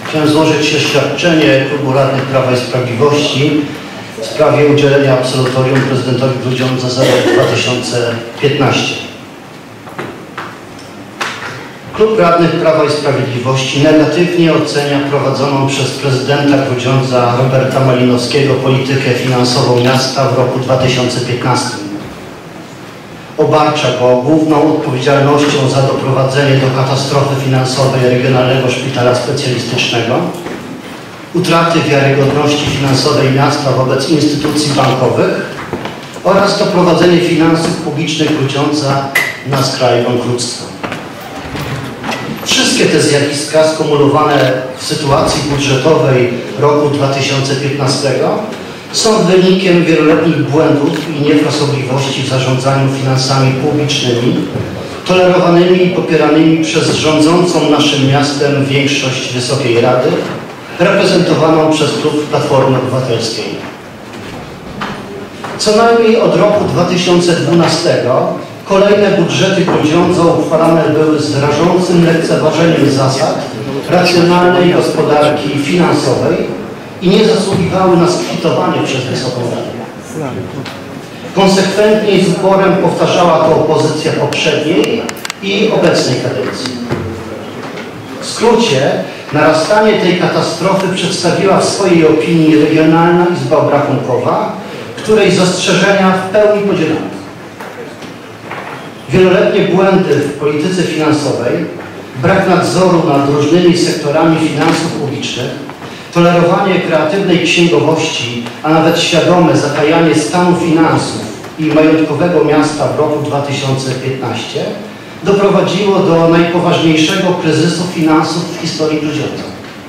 Chciałem złożyć oświadczenie Klubu Radnych Prawa i Sprawiedliwości w sprawie udzielenia absolutorium prezydentowi Grudziądza za rok 2015. Klub Radnych Prawa i Sprawiedliwości negatywnie ocenia prowadzoną przez prezydenta Grudziądza Roberta Malinowskiego politykę finansową miasta w roku 2015. Obarcza go główną odpowiedzialnością za doprowadzenie do katastrofy finansowej Regionalnego Szpitala Specjalistycznego, utraty wiarygodności finansowej miasta wobec instytucji bankowych oraz doprowadzenie finansów publicznych Grudziądza na skraj bankructwa. Wszystkie te zjawiska skumulowane w sytuacji budżetowej roku 2015 są wynikiem wieloletnich błędów i niefrasobliwości w zarządzaniu finansami publicznymi, tolerowanymi i popieranymi przez rządzącą naszym miastem większość Wysokiej Rady, reprezentowaną przez klub Platformy Obywatelskiej. Co najmniej od roku 2012 kolejne budżety Grudziądza uchwalane były z rażącym lekceważeniem zasad racjonalnej gospodarki finansowej i nie zasługiwały na skwitowanie przez Wysoką Radę. Konsekwentnie i z uporem powtarzała to opozycja poprzedniej i obecnej kadencji. W skrócie, narastanie tej katastrofy przedstawiła w swojej opinii Regionalna Izba Obrachunkowa, której zastrzeżenia w pełni podzielamy. Wieloletnie błędy w polityce finansowej, brak nadzoru nad różnymi sektorami finansów publicznych, tolerowanie kreatywnej księgowości, a nawet świadome zatajanie stanu finansów i majątkowego miasta w roku 2015 doprowadziło do najpoważniejszego kryzysu finansów w historii Grudziądza.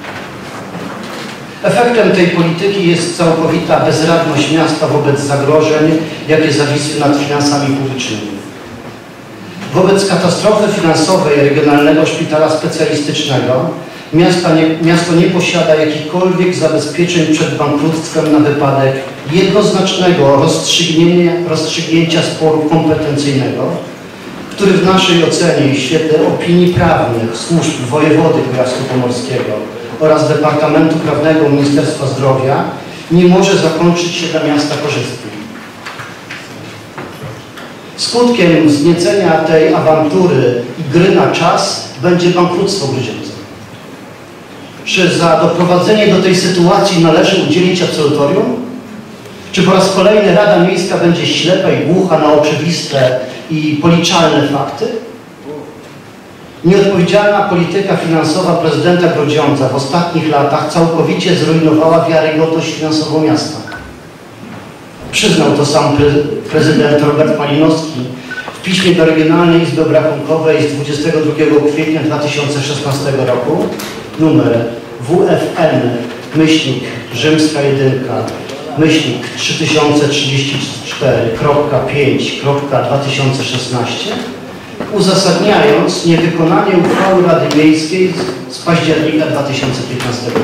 Efektem tej polityki jest całkowita bezradność miasta wobec zagrożeń, jakie zawisły nad finansami publicznymi. Wobec katastrofy finansowej Regionalnego Szpitala Specjalistycznego miasto nie posiada jakichkolwiek zabezpieczeń przed bankructwem na wypadek jednoznacznego rozstrzygnięcia sporu kompetencyjnego, który w naszej ocenie i świetle opinii prawnych służb wojewody kujawsko-pomorskiego oraz Departamentu Prawnego Ministerstwa Zdrowia nie może zakończyć się dla miasta korzystnie. Skutkiem wzniecenia tej awantury i gry na czas będzie bankructwo Grudziądza. Czy za doprowadzenie do tej sytuacji należy udzielić absolutorium? Czy po raz kolejny Rada Miejska będzie ślepa i głucha na oczywiste i policzalne fakty? Nieodpowiedzialna polityka finansowa prezydenta Grudziądza w ostatnich latach całkowicie zrujnowała wiarygodność finansową miasta. Przyznał to sam prezydent Robert Malinowski w piśmie do Regionalnej Izby Obrachunkowej z 22 kwietnia 2016 roku numer WFN-3034.5.2016 uzasadniając niewykonanie uchwały Rady Miejskiej z października 2015 roku.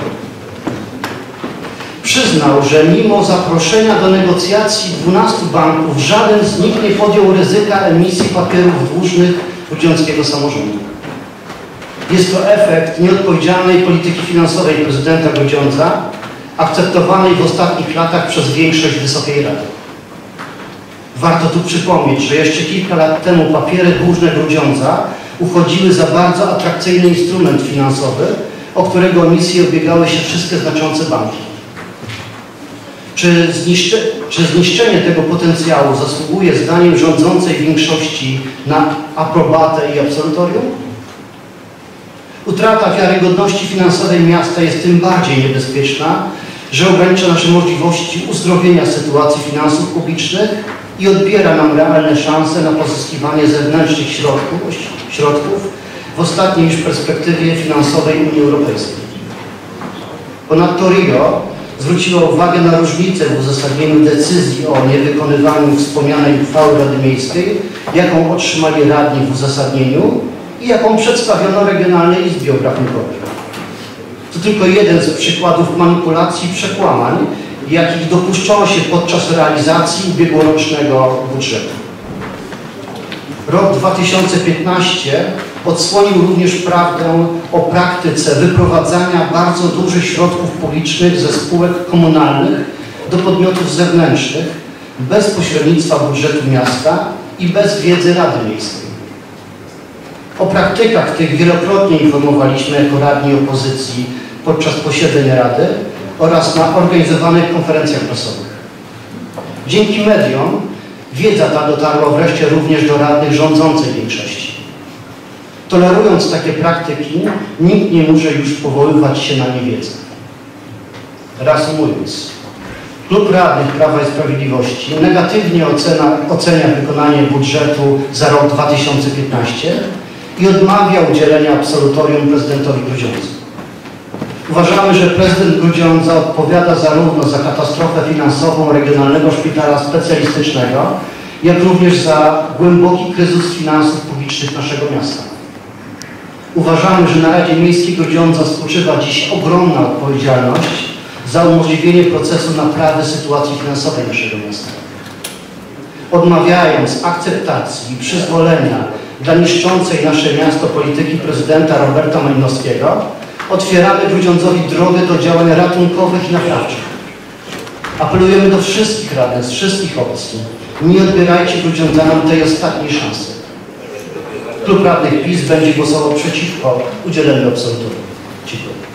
Przyznał, że mimo zaproszenia do negocjacji 12 banków żaden z nich nie podjął ryzyka emisji papierów dłużnych grudziąckiego samorządu. Jest to efekt nieodpowiedzialnej polityki finansowej prezydenta Grudziądza, akceptowanej w ostatnich latach przez większość Wysokiej Rady. Warto tu przypomnieć, że jeszcze kilka lat temu papiery dłużne Grudziądza uchodziły za bardzo atrakcyjny instrument finansowy, o którego emisję ubiegały się wszystkie znaczące banki. Czy zniszczenie tego potencjału zasługuje zdaniem rządzącej większości na aprobatę i absolutorium? Utrata wiarygodności finansowej miasta jest tym bardziej niebezpieczna, że ogranicza nasze możliwości uzdrowienia sytuacji finansów publicznych i odbiera nam realne szanse na pozyskiwanie zewnętrznych środków w ostatniej już perspektywie finansowej Unii Europejskiej. Ponadto RIO zwróciła uwagę na różnicę w uzasadnieniu decyzji o niewykonywaniu wspomnianej uchwały Rady Miejskiej, jaką otrzymali radni w uzasadnieniu i jaką przedstawiono Regionalnej Izbie Obrachunkowej. To tylko jeden z przykładów manipulacji i przekłamań, jakich dopuszczono się podczas realizacji ubiegłorocznego budżetu. Rok 2015 odsłonił również prawdę o praktyce wyprowadzania bardzo dużych środków publicznych ze spółek komunalnych do podmiotów zewnętrznych bez pośrednictwa budżetu miasta i bez wiedzy Rady Miejskiej. O praktykach tych wielokrotnie informowaliśmy jako radni opozycji podczas posiedzeń Rady oraz na organizowanych konferencjach prasowych. Dzięki mediom wiedza ta dotarła wreszcie również do radnych rządzącej większości. Tolerując takie praktyki, nikt nie może już powoływać się na niewiedzę. Reasumując, Klub Radnych Prawa i Sprawiedliwości negatywnie ocenia wykonanie budżetu za rok 2015 i odmawia udzielenia absolutorium prezydentowi Grudziądza. Uważamy, że prezydent Grudziądza odpowiada zarówno za katastrofę finansową Regionalnego Szpitala Specjalistycznego, jak również za głęboki kryzys finansów publicznych naszego miasta. Uważamy, że na Radzie Miejskiej Grudziądza spoczywa dziś ogromna odpowiedzialność za umożliwienie procesu naprawy sytuacji finansowej naszego miasta. Odmawiając akceptacji i przyzwolenia dla niszczącej nasze miasto polityki prezydenta Roberta Malinowskiego, otwieramy Grudziądzowi drogę do działań ratunkowych i naprawczych. Apelujemy do wszystkich radnych z wszystkich opcji. Nie odbierajcie Grudziądzanom tej ostatniej szansy. Klub Radnych PiS będzie głosował przeciwko udzieleniu absolutorium. Dziękuję.